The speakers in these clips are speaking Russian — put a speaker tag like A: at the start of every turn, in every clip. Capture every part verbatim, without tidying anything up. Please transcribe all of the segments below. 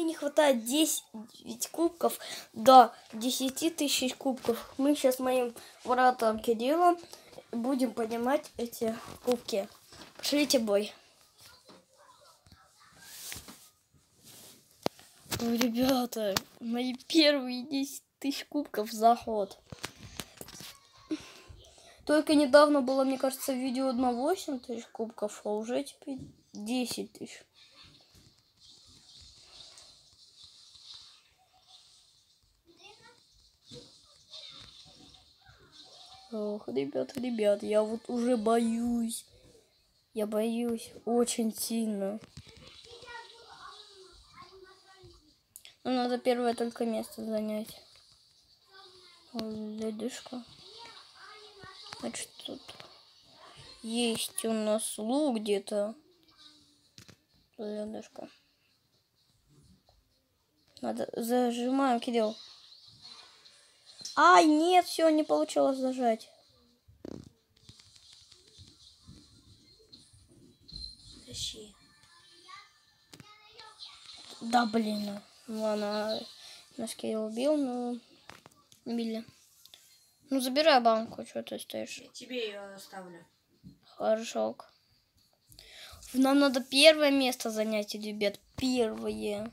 A: не хватает десять кубков до десяти тысяч кубков. Мы сейчас с моим братом Кириллом будем поднимать эти кубки. Пошлите бой. Ой, ребята, мои первые десять тысяч кубков за ход. Только недавно было, мне кажется, видео на восемь тысяч кубков, а уже теперь десять тысяч. Ох, ребят, ребят, я вот уже боюсь. Я боюсь очень сильно. Ну, надо первое только место занять. Ледышка. Значит, тут есть у нас лук где-то. Ледышка. Надо зажимаем, Кирилл. Ай, нет, все, не получилось зажать.
B: Тащи.
A: Да, блин. Ладно, наш Кирилл убил, но убили. Ну, забирай банку, что ты стоишь.
B: Я тебе ее оставлю.
A: Хорошо. Нам надо первое место занять, ребят. Первое.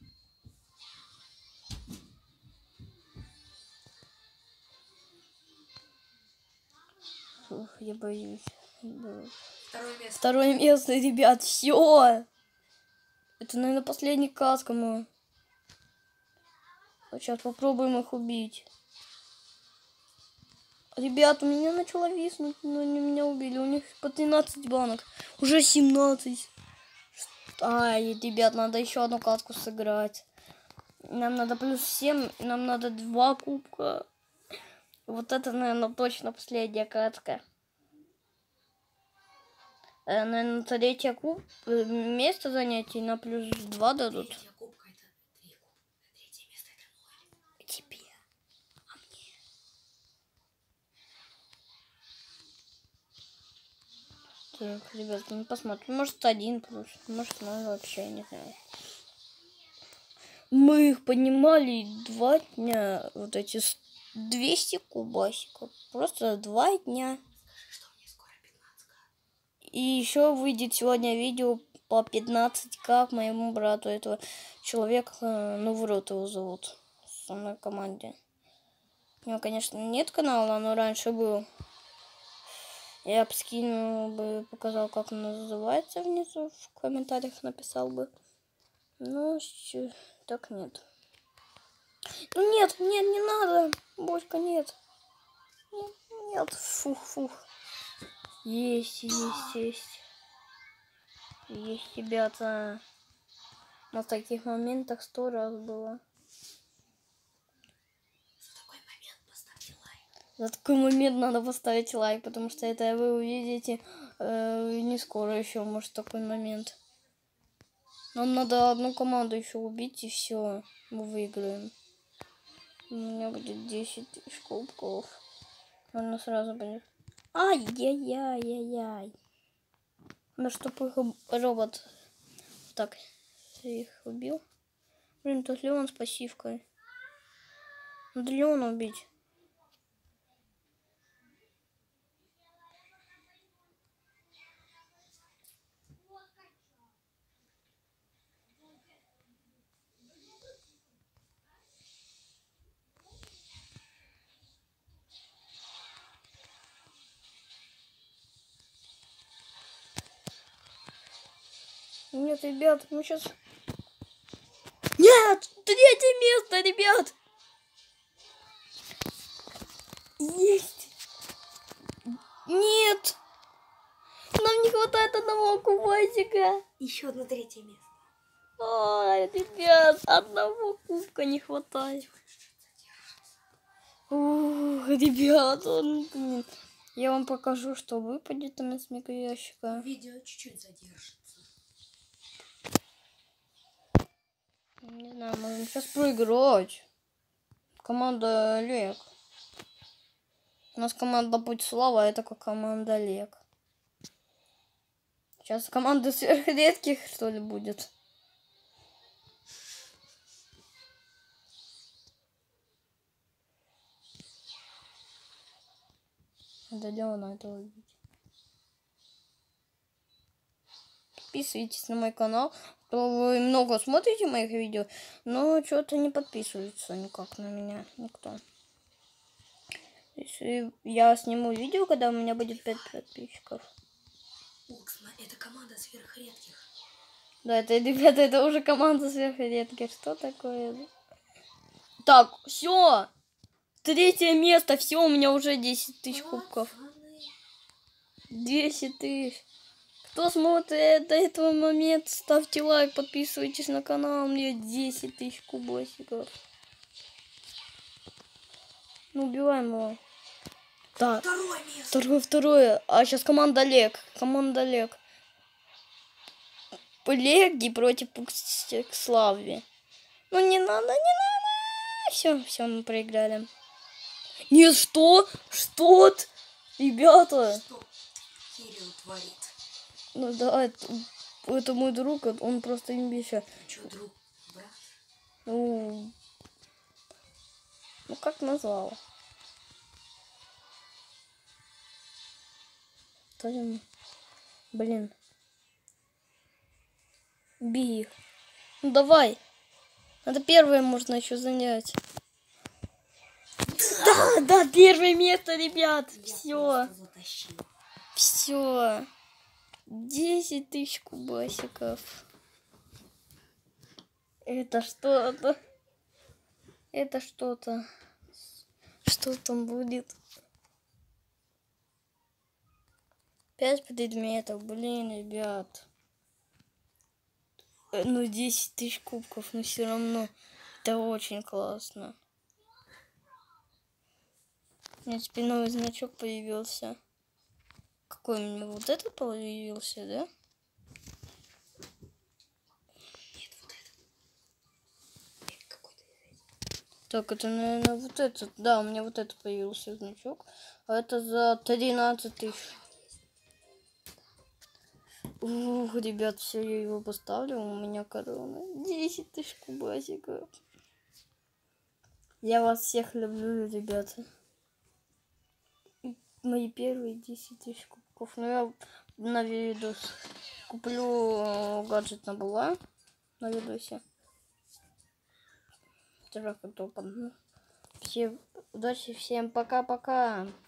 A: Ух, я боюсь.
B: Второе место.
A: Второе место, ребят. Все. Это, наверное, последний каска мой. Сейчас попробуем их убить. Ребят, у меня начало виснуть, но они меня убили. У них по тринадцать банок. Уже семнадцать. Ай, ребят, надо еще одну катку сыграть. Нам надо плюс семь, нам надо два кубка. Вот это, наверное, точно последняя катка. Э, наверное, третья куб... место занятий на плюс два дадут.
B: Третья кубка это три кубка. Третье место это ноль.
A: Тебе. А мне. Так, ребят, ну посмотрим. Может, один плюс, может, ноль вообще, не знаю. Мы их поднимали два дня, вот эти двести кубасиков. Просто два дня.
B: Скажи, что мне скоро пятнадцать.
A: И еще выйдет сегодня видео по пятнадцать к моему брату. Этого человека, ну, в рот его зовут, в самой команде. У него, конечно, нет канала, но раньше был. Я бы скинул бы, показал, как он называется внизу, в комментариях написал бы. Ну, так нет. Ну нет, нет, не надо. Бочка, нет. Нет, нет. Фух, фух. Есть, есть, есть. Есть, ребята. На таких моментах сто раз было.
B: За такой момент поставьте лайк.
A: За такой момент надо поставить лайк, потому что это вы увидите э, не скоро еще, может, такой момент. Нам надо одну команду еще убить, и все, мы выиграем. У меня будет десять тысяч кубков. Она сразу будет. Ай-яй-яй-яй-яй. Ну, чтобы их робот так их убил. Блин, тут Леон с пассивкой. Надо Леона убить. Нет, ребят, мы сейчас... Нет! Третье место, ребят! Есть! Нет! Нам не хватает одного кубасика.
B: Еще одно третье место.
A: Ой, ребят, одного кубка не хватает. Ух, ребят, он, блин. Я вам покажу, что выпадет там из мегаящика.
B: Видео чуть-чуть задержится.
A: Не знаю, можем сейчас проиграть. Команда Олег. У нас команда Путь Слава, а это как команда Олег. Сейчас команда сверхредких, что ли, будет. Дойдем на этого видео. Подписывайтесь на мой канал. Вы много смотрите моих видео, но что-то не подписывается никак на меня никто. Если я сниму видео, когда у меня будет пять подписчиков.
B: Оксма, это команда сверхредких.
A: Да, это, ребята, это уже команда сверхредких. Что такое? Так, все. Третье место. Все, у меня уже десять тысяч кубков. десять тысяч. Кто смотрит до этого момента, ставьте лайк, подписывайтесь на канал. У меня десять тысяч кубосиков. Ну, убиваем его. Да.
B: Второе место.
A: Второе, второе. А сейчас команда Олег. Команда Олег. Леги против Славы. Ну, не надо, не надо. Все, все, мы проиграли. Нет, что? Что? Ребята.
B: Что Кирилл творит?
A: Ну да, это, это мой друг, он просто имбища.
B: Че, друг, брат?
A: Ну, ну как назвал? Тоже, блин. Бей их. Ну давай. Надо первое можно еще занять. Да, да, первое место, ребят. Все. Все. десять тысяч кубасиков. Это что-то. Это что-то. Что там будет? Пять предметов. Блин, ребят. Ну, десять тысяч кубков. Но все равно это очень классно. У меня теперь новый значок появился. Какой у меня? Вот этот появился, да?
B: Нет, вот это. Это какой-то.
A: Так, это, наверное, вот этот. Да, у меня вот этот появился значок. А это за тринадцать тысяч. Ух, ребят, все, я его поставлю. У меня корона. десять тысяч кубасиков. Я вас всех люблю, ребята. Мои первые десять тысяч кубков. Ну, я на видос куплю гаджет на была на видосе. Всем удачи, всем пока-пока.